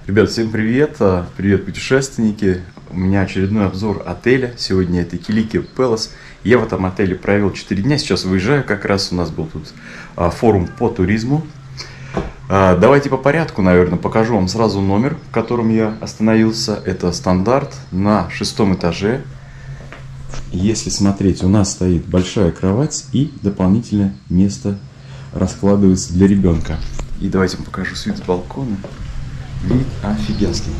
Ребят, всем привет! Привет, путешественники! У меня очередной обзор отеля. Сегодня это Киликия Пэлас. Я в этом отеле провел 4 дня. Сейчас выезжаю. Как раз у нас был тут форум по туризму. Давайте по порядку, наверное, покажу вам сразу номер, в котором я остановился. Это стандарт на 6-м этаже. Если смотреть, у нас стоит большая кровать и дополнительное место раскладывается для ребенка. И давайте вам покажу вид с балкона. Вид офигенский.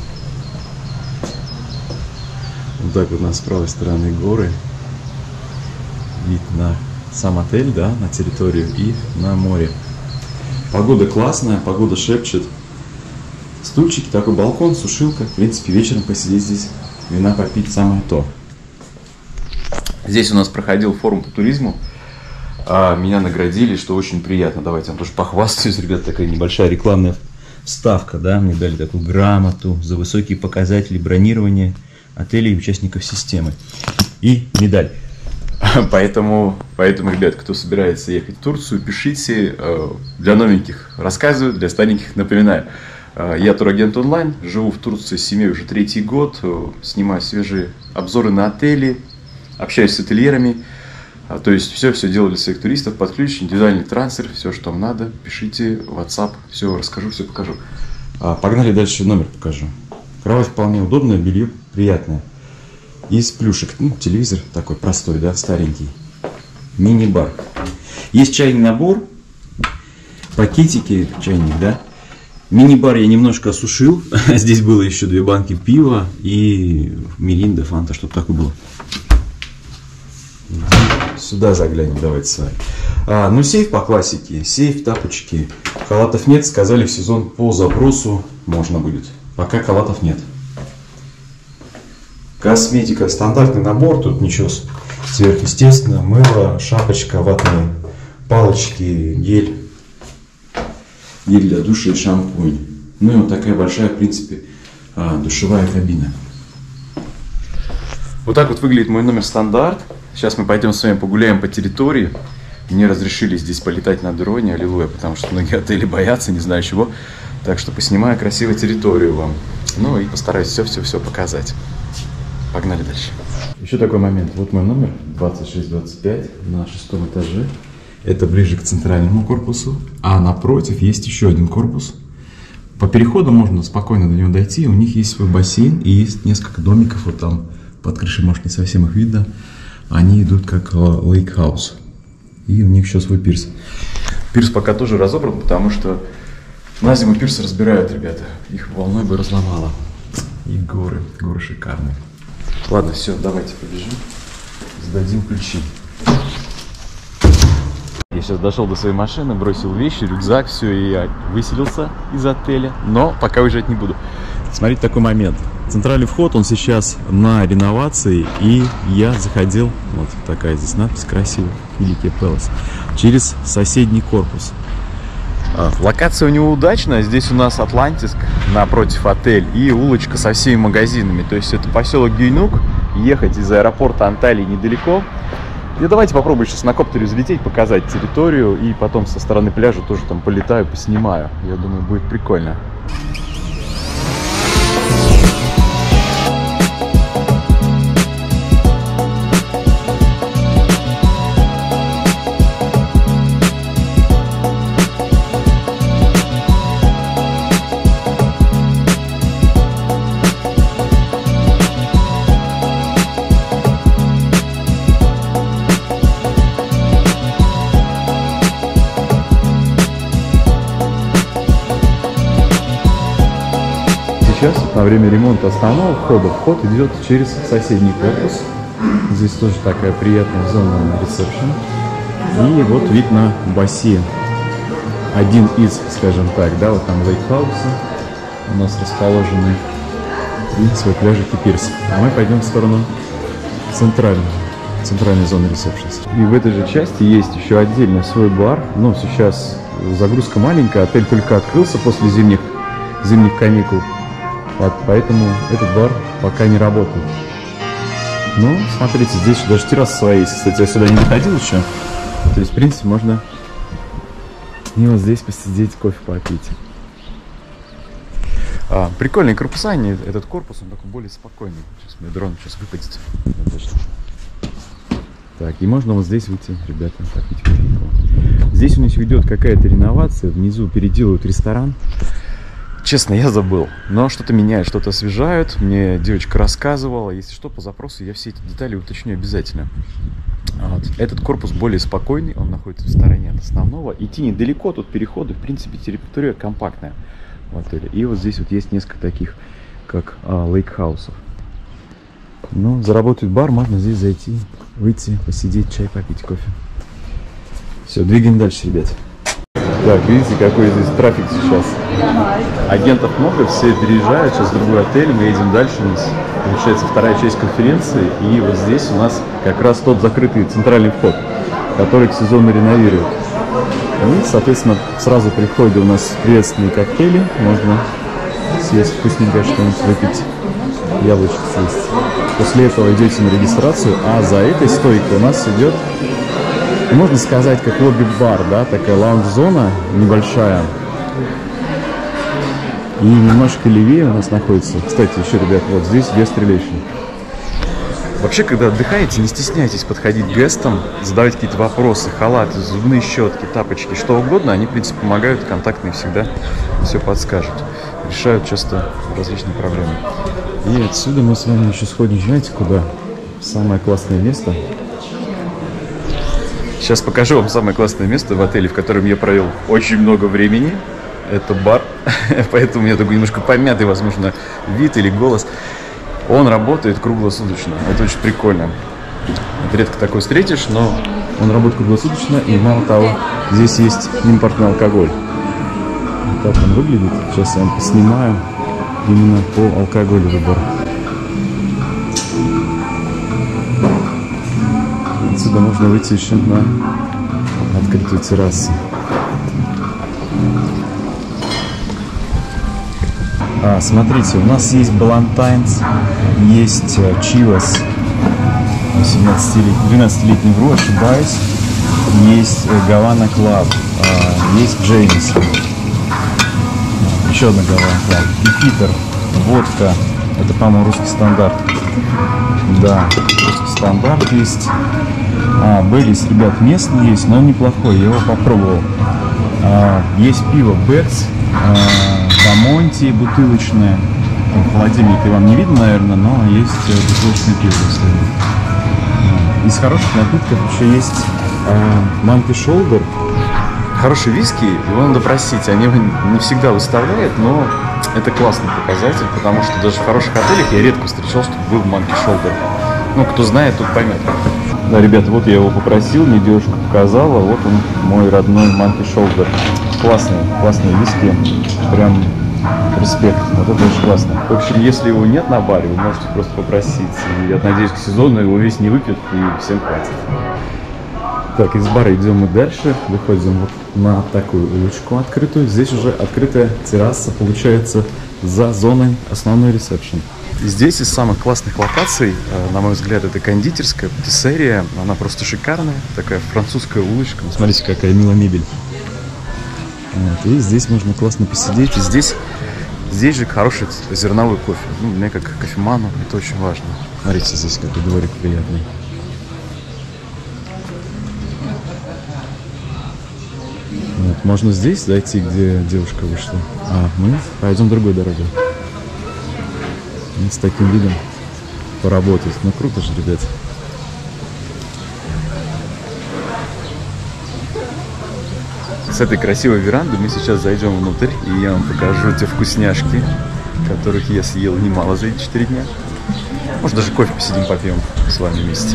Вот так вот у нас с правой стороны горы. Вид на сам отель, да, на территорию и на море. Погода классная, погода шепчет. Стульчики, такой балкон, сушилка. В принципе, вечером посидеть здесь, вина попить, самое то. Здесь у нас проходил форум по туризму. Меня наградили, что очень приятно. Давайте я вам тоже похвастаюсь, ребят, такая небольшая рекламная вставка, да, мне дали такую грамоту за высокие показатели бронирования отелей и участников системы. И медаль. Поэтому, ребят, кто собирается ехать в Турцию, пишите. Для новеньких рассказываю, для стареньких напоминаю. Я турагент онлайн, живу в Турции с семьей уже 3-й год, снимаю свежие обзоры на отели, общаюсь с ательерами. То есть все делаю для своих туристов, под ключ, индивидуальный трансфер, все, что вам надо, пишите в WhatsApp, все расскажу, все покажу. Погнали дальше, номер покажу. Кровать вполне удобная, белье приятное. Из плюшек, телевизор такой простой, да, старенький. Мини-бар. Есть чайный набор, пакетики, чайник, да. Мини-бар я немножко осушил, здесь было еще 2 банки пива и миринда, фанта, чтобы такое было. Сюда заглянем, давайте с вами. Ну, сейф по классике, сейф, тапочки. Халатов нет, сказали, в сезон по запросу можно будет. Пока халатов нет. Косметика, стандартный набор, тут ничего сверхъестественного. Мыло, шапочка, ватные палочки, гель для душа и шампунь. Ну и вот такая большая, в принципе, душевая кабина. Вот так вот выглядит мой номер стандарт. Сейчас мы пойдем с вами погуляем по территории. Мне разрешили здесь полетать на дроне, аллилуйя, потому что многие отели боятся, не знаю чего. Так что поснимаю красивую территорию вам. Ну и постараюсь все показать. Погнали дальше. Еще такой момент. Вот мой номер 2625 на 6-м этаже. Это ближе к центральному корпусу. А напротив есть еще один корпус. По переходу можно спокойно до него дойти. У них есть свой бассейн и есть несколько домиков. Вот там под крышей, может, не совсем их видно. Они идут как лейк-хаус. И у них еще свой пирс. Пирс пока тоже разобран, потому что на зиму пирсы разбирают, ребята. Их волной бы разломало. И горы шикарные. Ладно, все, давайте побежим. Сдадим ключи. Я сейчас дошел до своей машины, бросил вещи, рюкзак, все, и я выселился из отеля. Но пока уезжать не буду. Смотрите, такой момент. Центральный вход, он сейчас на реновации, и я заходил, вот такая здесь надпись красивая, Киликия Пэлас, через соседний корпус. Локация у него удачная, здесь у нас Атлантиск напротив отель и улочка со всеми магазинами, то есть это поселок Гюйнук, ехать из аэропорта Анталии недалеко. И давайте попробую сейчас на коптере взлететь, показать территорию, и потом со стороны пляжа тоже там полетаю, поснимаю, я думаю, будет прикольно. Сейчас на время ремонта основного входа вход идет через соседний корпус. Здесь тоже такая приятная зона на ресепшн. И вот вид на бассейн. Один из, скажем так, да, вот там лейк-хаусы у нас расположены. И свой пляжик и пирс. А мы пойдем в сторону центральной зоны ресепшн. И в этой же части есть еще отдельно свой бар. Но сейчас загрузка маленькая. Отель только открылся после зимних каникул. Поэтому этот бар пока не работает. Ну, смотрите, здесь даже терраса своя есть. Кстати, я сюда не доходил еще. То есть, в принципе, можно и вот здесь посидеть, кофе попить. Прикольные корпуса, этот корпус, он такой более спокойный. Сейчас мне дрон сейчас выпадет. Так, и можно вот здесь выйти, ребята, попить кофейку. Здесь у них идет какая-то реновация, внизу переделывают ресторан. Честно, я забыл, но что-то меняют, что-то освежают. Мне девочка рассказывала. Если что, по запросу я все эти детали уточню обязательно. Вот. Этот корпус более спокойный, он находится в стороне от основного. Идти недалеко, тут переходы, в принципе, территория компактная в отеле. И вот здесь вот есть несколько таких, как лейкхаусов. Ну, заработает бар, можно здесь зайти, выйти, посидеть, чай попить, кофе. Все, двигаем дальше, ребят. Так, видите, какой здесь трафик сейчас. Агентов много, все переезжают, сейчас в другой отель, мы едем дальше, у нас получается вторая часть конференции, и вот здесь у нас как раз тот закрытый центральный вход, который к сезону реновируют. И, соответственно, сразу при входе у нас приветственные коктейли, можно съесть вкусненькое что-нибудь, выпить, яблочко съесть. После этого идете на регистрацию, а за этой стойкой у нас идет, можно сказать, как лобби-бар, да, такая лаунж-зона небольшая. И немножко левее у нас находится, кстати, еще, ребят, вот здесь guest relation. Вообще, когда отдыхаете, не стесняйтесь подходить к гестам, задавать какие-то вопросы, халаты, зубные щетки, тапочки, что угодно. Они, в принципе, помогают, контактные всегда все подскажут. Решают часто различные проблемы. И отсюда мы с вами еще сходим, знаете, куда? Самое классное место. Сейчас покажу вам самое классное место в отеле, в котором я провел очень много времени. Это бар, поэтому у меня такой немножко помятый, возможно, вид или голос. Он работает круглосуточно, это очень прикольно. Это редко такое встретишь, но он работает круглосуточно, и мало того, здесь есть импортный алкоголь. Вот так он выглядит. Сейчас я вам поснимаю именно по алкоголю выбор. Отсюда можно выйти еще на открытую террасу. Смотрите, у нас есть Балантайнс, есть Чивас, 12-летний вру, ошибаюсь, есть Гавана Клаб, есть Джеймс, еще одна Гавана Клаб, и Питер, водка, это, по-моему, русский стандарт. Да, русский стандарт есть. Бейлис, ребят, местный есть, но он неплохой, я его попробовал. Есть пиво Бекс, Бамонти бутылочное. В холодильнике вам не видно, наверное, но есть бутылочное пиво. Из хороших напитков еще есть Monkey Shoulder. Хороший виски, его надо просить. Они его не всегда выставляют, но это классный показатель, потому что даже в хороших отелях я редко встречал, чтобы был Monkey Shoulder. Ну, кто знает, тот поймет. Да, ребята, вот я его попросил, мне девушка показала, вот он, мой родной Monkey Shoulder. Классные виски, прям респект, вот это очень классно. В общем, если его нет на баре, вы можете просто попросить. И я надеюсь, к сезону его весь не выпьют и всем хватит. Так, из бара идем мы дальше, выходим вот на такую улочку открытую. Здесь уже открытая терраса, получается, за зоной основной ресепшн. Здесь из самых классных локаций, на мой взгляд, это кондитерская, патиссерия. Она просто шикарная, такая французская улочка. Смотрите, какая милая мебель. Вот, и здесь можно классно посидеть. И здесь же хороший зерновой кофе. Ну, мне как кофеману это очень важно. Смотрите, здесь какой дворик приятный. Вот, можно здесь зайти, где девушка вышла. А мы пойдем другой дорогой. С таким видом поработать. Ну круто же, ребят. С этой красивой веранды мы сейчас зайдем внутрь, и я вам покажу те вкусняшки, которых я съел немало за эти 4 дня. Может, даже кофе посидим, попьем с вами вместе.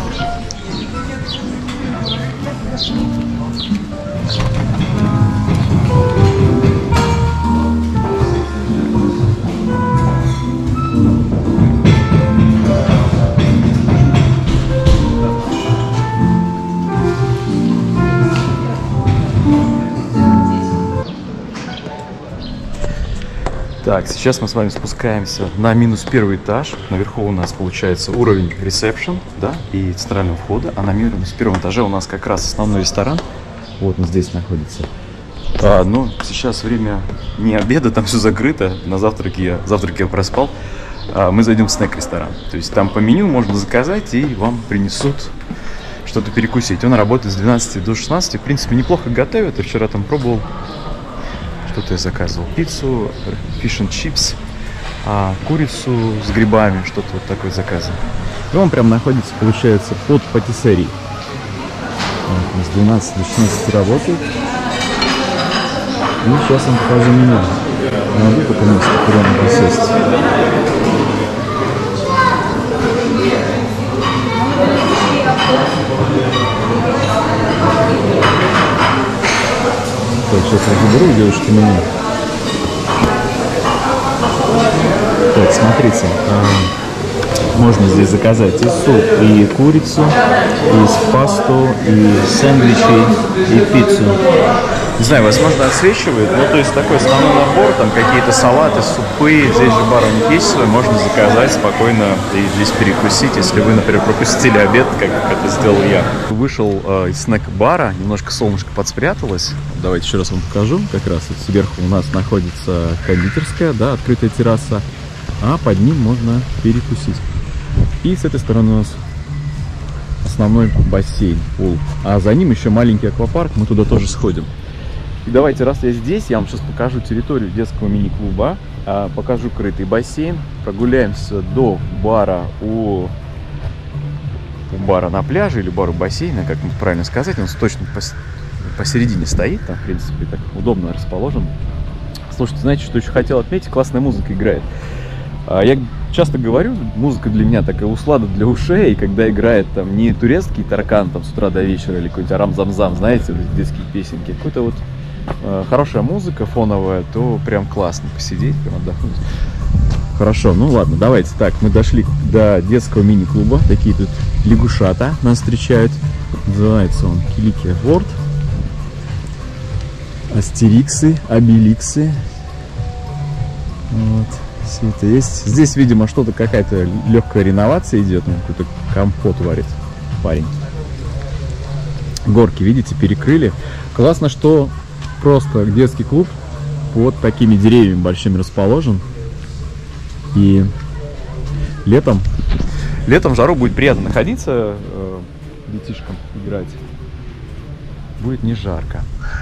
Так, сейчас мы с вами спускаемся на -1 этаж. Наверху у нас получается уровень ресепшн, да, и центрального входа. А на -1 этаже у нас как раз основной ресторан. Вот он здесь находится. Ну, сейчас время не обеда, там все закрыто. На завтраке я проспал. Мы зайдем в снэк-ресторан. То есть там по меню можно заказать, и вам принесут что-то перекусить. Он работает с 12 до 16. В принципе, неплохо готовят. Я вчера там пробовал. Что-то я заказывал. Пиццу, фиш энд чипс, курицу с грибами. Что-то вот такое заказывал. И он прям находится, получается, под патиссерией. С 12 до 16 работает. И сейчас я вам покажу меню. Надо только место, куда надо сесть. Так, сейчас я заберу у девушки меню. Так, смотрите. Можно здесь заказать и суп, и курицу, и пасту, и сэндвичи, и пиццу. Не знаю, возможно, отсвечивает, но то есть такой основной набор, там какие-то салаты, супы, здесь же бар у них есть свой, можно заказать спокойно и здесь перекусить, если вы, например, пропустили обед, как это сделал я. Вышел из снэк-бара, немножко солнышко подспряталось. Давайте еще раз вам покажу, как раз вот сверху у нас находится кондитерская, да, открытая терраса, а под ним можно перекусить. И с этой стороны у нас основной бассейн, пул, а за ним еще маленький аквапарк, мы туда тоже сходим. И давайте, раз я здесь, я вам сейчас покажу территорию детского мини-клуба, покажу крытый бассейн, прогуляемся до бара у бара на пляже или бара у бассейна, как правильно сказать, он точно посередине стоит, там, в принципе, так удобно расположен. Слушайте, знаете, что еще хотел отметить? Классная музыка играет. Я часто говорю, музыка для меня такая услада для ушей, и когда играет там не турецкий таркан там с утра до вечера или какой-нибудь арам-зам-зам, знаете, детские песенки, какой-то вот хорошая музыка фоновая, то прям классно посидеть, прям отдохнуть. Хорошо, ну ладно, давайте так, мы дошли до детского мини-клуба, такие тут лягушата нас встречают, называется он Килики World, астериксы, обеликсы, вот. Все это есть. Здесь, видимо, что-то, какая-то легкая реновация идет. Какой-то компот варит парень. Горки, видите, перекрыли. Классно, что просто детский клуб под такими деревьями большими расположен. И летом в жару будет приятно находиться, детишкам играть. Будет не жарко.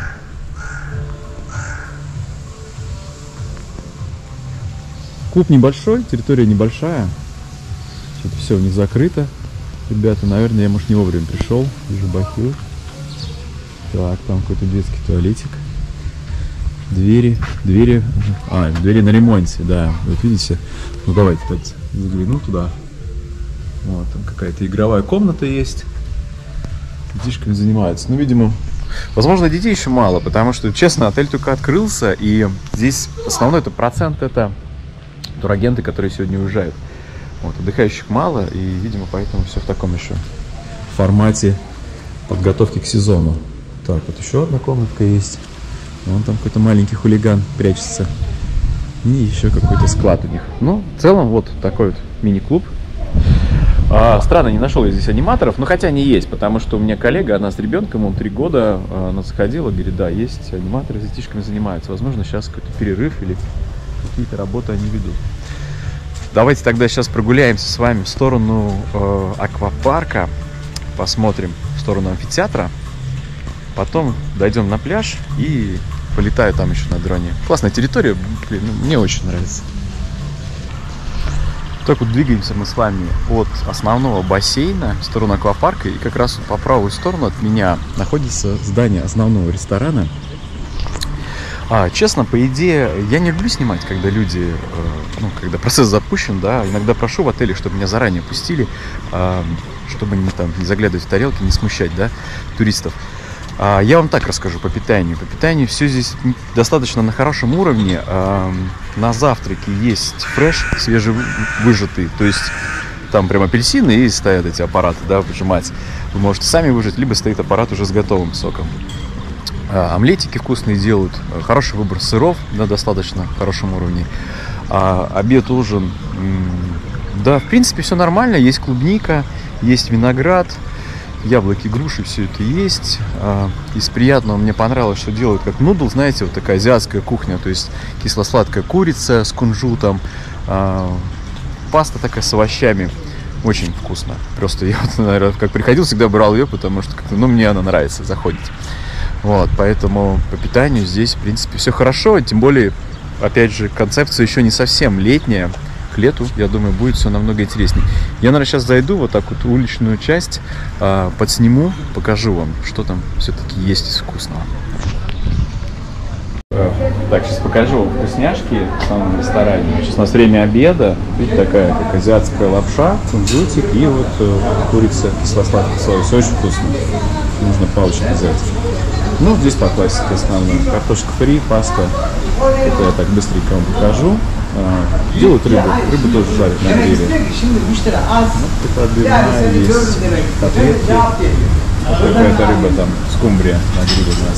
Клуб небольшой, территория небольшая. Что-то все у них закрыто. Ребята, наверное, я, может, не вовремя пришел. Вижу бахилы. Так, там какой-то детский туалетик. Двери на ремонте, да. Вот видите? Ну, давайте так загляну туда. Вот, там какая-то игровая комната есть. Детишками занимаются. Ну, видимо, возможно, детей еще мало, потому что, честно, отель только открылся. И здесь основной процент это турагенты, которые сегодня уезжают. Вот, отдыхающих мало, и, видимо, поэтому все в таком еще формате подготовки к сезону. Так, вот еще одна комнатка есть. Вон там какой-то маленький хулиган прячется. И еще какой-то склад у них. Ну, в целом, вот такой вот мини-клуб. Странно, не нашел я здесь аниматоров, но хотя они есть, потому что у меня коллега, она с ребенком, он 3 года, она заходила, говорит, да, есть аниматоры, с детишками занимаются. Возможно, сейчас какой-то перерыв или какие-то работы они ведут. Давайте тогда сейчас прогуляемся с вами в сторону аквапарка, посмотрим в сторону амфитеатра, потом дойдем на пляж и полетаю там еще на дроне. Классная территория, блин, мне очень нравится. Так вот двигаемся мы с вами от основного бассейна в сторону аквапарка, и как раз по правую сторону от меня находится здание основного ресторана. Честно, по идее, я не люблю снимать, когда люди, когда процесс запущен, да, иногда прошу в отеле, чтобы меня заранее пустили, чтобы не заглядывать в тарелки, не смущать, да, туристов. Я вам так расскажу по питанию. По питанию все здесь достаточно на хорошем уровне. На завтраке есть фреш свежевыжатый, то есть там прям апельсины и стоят эти аппараты, да, выжимать. Вы можете сами выжать, либо стоит аппарат уже с готовым соком. Омлетики вкусные делают, хороший выбор сыров на достаточно хорошем уровне. Обед, ужин, да, в принципе, все нормально. Есть клубника, есть виноград, яблоки, груши, все это есть. Из приятного мне понравилось, что делают как нудл, знаете, вот такая азиатская кухня, то есть кисло-сладкая курица с кунжутом, паста такая с овощами. Очень вкусно. Просто я, вот, наверное, как приходил, всегда брал ее, потому что как-то, ну, мне она нравится, заходит. Вот, поэтому по питанию здесь, в принципе, все хорошо. Тем более, опять же, концепция еще не совсем летняя. К лету, я думаю, будет все намного интереснее. Я, наверное, сейчас зайду вот так вот в уличную часть, подсниму, покажу вам, что там все-таки есть из вкусного. Так, сейчас покажу вам вкусняшки в самом ресторане. Сейчас у нас время обеда. Видите, такая как азиатская лапша, кунжутик и вот курица кисло-сладкий соус. Все очень вкусно. Нужно палочку взять. Ну, здесь по классике основной. Картошка фри, паста. Это я так быстренько вам покажу. Делают рыбу. Рыбу тоже жарят на гриле. Вот такая отбивная есть. Котлетки. Какая-то рыба там, скумбрия на гриле на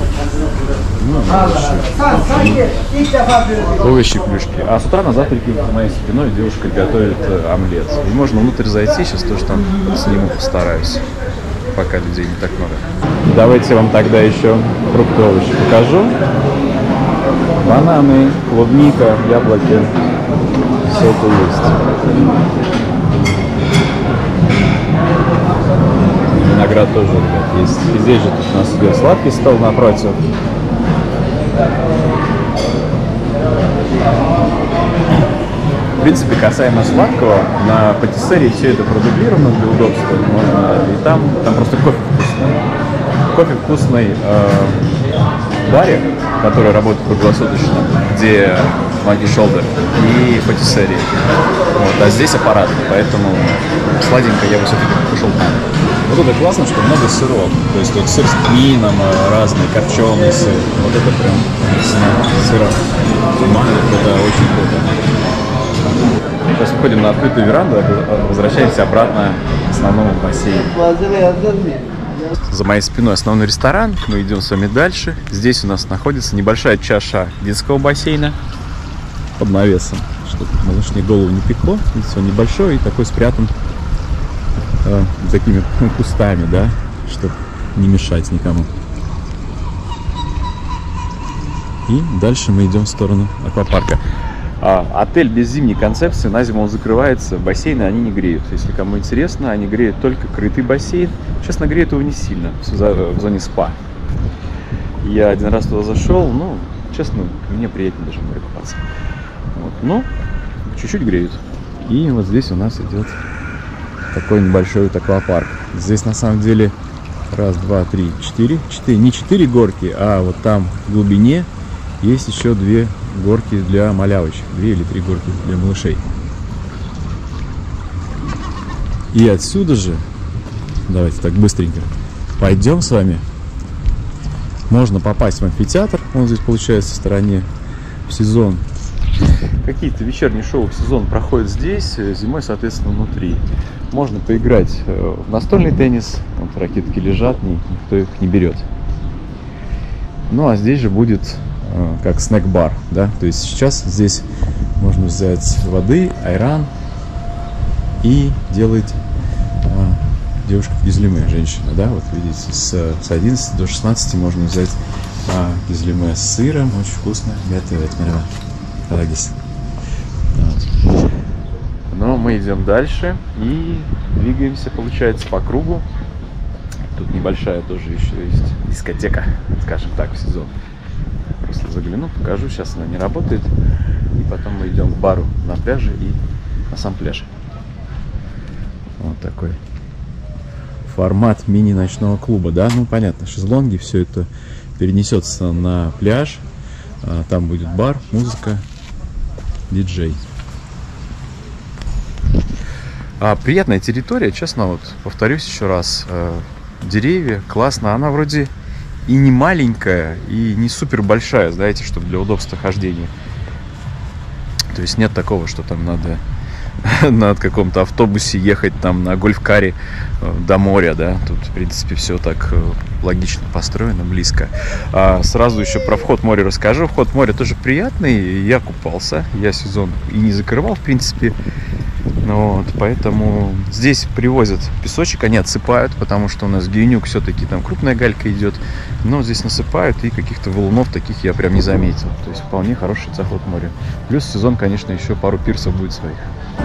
остаток. Ну, овощи плюшки. А с утра на завтраке за моей спиной девушка готовит омлет. И можно внутрь зайти, сейчас тоже там сниму, постараюсь, пока людей не так много. Давайте я вам тогда еще фрукты, овощи покажу. Бананы, клубника, яблоки. Все это есть. Виноград тоже, ребят, есть. И здесь же тут у нас идет сладкий стол напротив. В принципе, касаемо сладкого, на патиссерии все это продублировано для удобства. Можно и там просто кофе вкусный. Кофе вкусный в баре, который работает круглосуточно, где Monkey Shoulder, и патиссерии. Вот, а здесь аппаратный, поэтому сладенько я бы все-таки пошел там. Вот это классно, что много сыров. То есть вот сыр с тмином, разный копченый сыр. Вот это прям сыром. Манго, это очень круто. Сейчас выходим на открытую веранду, возвращаемся обратно к основному бассейну. За моей спиной основной ресторан. Мы идем с вами дальше. Здесь у нас находится небольшая чаша детского бассейна под навесом, чтобы малышне голову не пекло. Видите, он небольшой и такой спрятан такими кустами, да, чтобы не мешать никому. И дальше мы идем в сторону аквапарка. Отель без зимней концепции, на зиму он закрывается, бассейны они не греют. Если кому интересно, они греют только крытый бассейн. Честно, греют его не сильно в зоне спа. Я один раз туда зашел, ну, честно, мне приятнее даже в море купаться. Вот. Но чуть-чуть греют. И вот здесь у нас идет такой небольшой вот аквапарк. Здесь на самом деле раз, два, три, четыре, не 4 горки, а вот там в глубине есть еще 2 горки для малявочек, 2 или 3 горки для малышей. И отсюда же, давайте так быстренько пойдем с вами. Можно попасть в амфитеатр, он здесь получается в стороне, в сезон. Какие-то вечерние шоу в сезон проходят здесь, зимой, соответственно, внутри. Можно поиграть в настольный теннис, вот ракетки лежат, никто их не берет. Ну а здесь же будет как снэк-бар, да, то есть сейчас здесь можно взять воды, айран и делать девушка кизлиме, женщина, да, вот видите, с 11 до 16 можно взять кизлиме с сыром, очень вкусно, готовить, вот. Но мы идем дальше и двигаемся, получается, по кругу. Тут небольшая тоже еще есть дискотека, скажем так, в сезон. Просто загляну, покажу, сейчас она не работает. И потом мы идем к бару на пляже и на сам пляж. Вот такой формат мини-ночного клуба, да, ну понятно, шезлонги, все это перенесется на пляж. Там будет бар, музыка, диджей. Приятная территория, честно, вот повторюсь еще раз. Деревья, классно, она вроде и не маленькая, и не супер большая, знаете, чтобы для удобства хождения. То есть нет такого, что там надо на каком-то автобусе ехать там на гольф-каре до моря, да. Тут, в принципе, все так логично построено, близко. Сразу еще про вход в море расскажу. Вход в море тоже приятный. Я купался, я сезон и не закрывал, в принципе. Вот, поэтому здесь привозят песочек, они отсыпают, потому что у нас Геюнюк все-таки там крупная галька идет, но здесь насыпают, и каких-то валунов таких я прям не заметил. То есть вполне хороший заход моря. Плюс сезон, конечно, еще пару пирсов будет своих.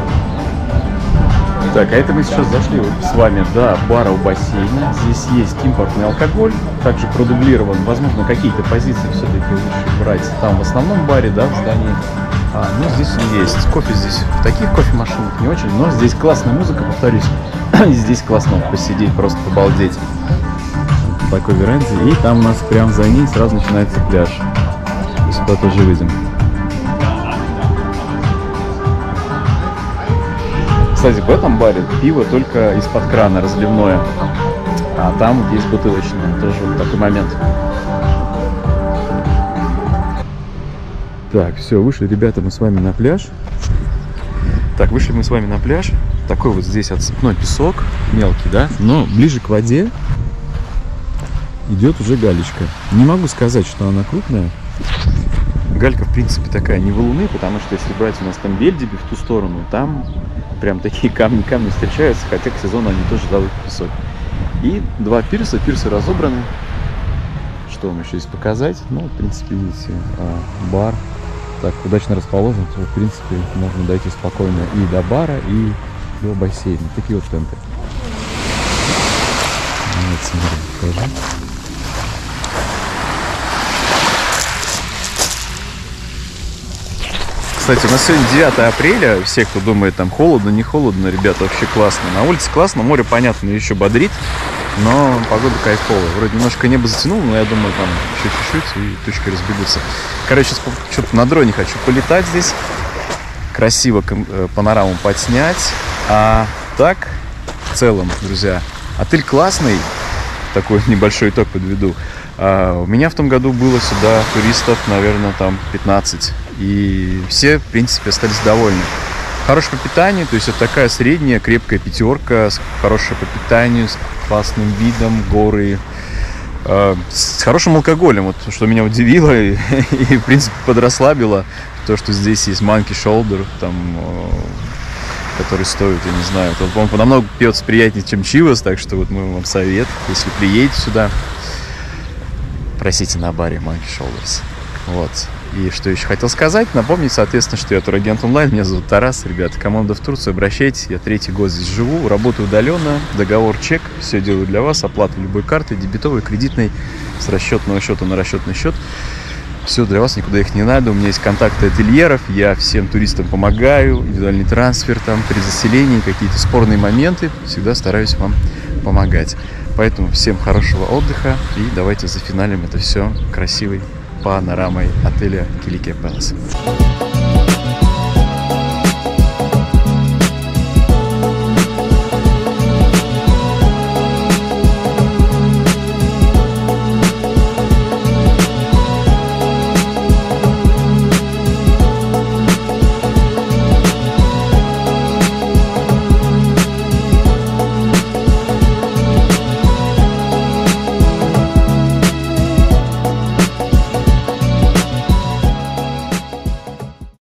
Так, а это мы сейчас зашли вот с вами до бара у бассейна. Здесь есть импортный алкоголь, также продублирован. Возможно, какие-то позиции все-таки лучше брать там в основном баре, да, в здании. Ну, здесь он есть. Кофе здесь в таких кофемашинах не очень, но здесь классная музыка, повторюсь. И здесь классно посидеть, просто побалдеть. В такой веранде. И там у нас прям за ней сразу начинается пляж. И сюда тоже выйдем. Кстати, в этом баре пиво только из-под крана, разливное. А там есть бутылочное. Тоже вот такой момент. Так, все, вышли, ребята, мы с вами на пляж. Так, вышли мы с вами на пляж. Такой вот здесь отсыпной песок, мелкий, да? Но ближе к воде идет уже галечка. Не могу сказать, что она крупная. Галька, в принципе, такая не валуны, потому что если брать у нас там Бельдиби в ту сторону, там прям такие камни встречаются, хотя к сезону они тоже давят песок. И два пирса, пирсы разобраны. Что вам еще здесь показать? Ну, в принципе, видите, бар так удачно расположен, что, в принципе, можно дойти спокойно и до бара, и до бассейна. Такие вот тенты. Давайте смотрим, покажу. Кстати, у нас сегодня 9 апреля. Все, кто думает, там холодно, не холодно, ребята, вообще классно. На улице классно, море, понятно, еще бодрит, но погода кайфовая. Вроде немножко небо затянуло, но я думаю, там еще чуть-чуть и тучки разбегутся. Короче, сейчас что-то на дроне хочу полетать здесь, красиво панораму подснять. А так, в целом, друзья, отель классный, такой небольшой итог подведу. У меня в том году было сюда туристов, наверное, там 15. И все, в принципе, остались довольны. Хорошее по питанию, то есть это такая средняя, крепкая пятерка, хорошая по питанию, с классным видом, горы, с хорошим алкоголем. Вот что меня удивило и в принципе, подрасслабило, то, что здесь есть Monkey Shoulder, там, который стоит, я не знаю, он намного пьется приятнее, чем Chivas, так что вот мы вам совет, если приедете сюда, просите на баре Monkey Shoulders. Вот. И что еще хотел сказать, напомнить, соответственно, что я турагент онлайн, меня зовут Тарас, ребята, команда в Турцию, обращайтесь, я 3-й год здесь живу, работаю удаленно, договор чек, все делаю для вас, оплата любой карты, дебетовой, кредитной, с расчетного счета на расчетный счет, все для вас, никуда их не надо, у меня есть контакты ательеров, я всем туристам помогаю, индивидуальный трансфер, там, при заселении, какие-то спорные моменты, всегда стараюсь вам помогать. Поэтому всем хорошего отдыха и давайте зафиналим это все красивой панорамой отеля Киликия Пэлас.